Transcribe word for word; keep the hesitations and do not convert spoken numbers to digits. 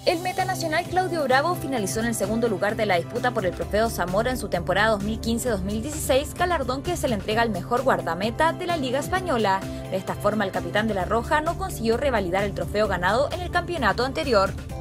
El meta nacional Claudio Bravo finalizó en el segundo lugar de la disputa por el Trofeo Zamora en su temporada dos mil quince dos mil dieciséis, galardón que se le entrega al mejor guardameta de la Liga Española. De esta forma, el capitán de La Roja no consiguió revalidar el trofeo ganado en el campeonato anterior.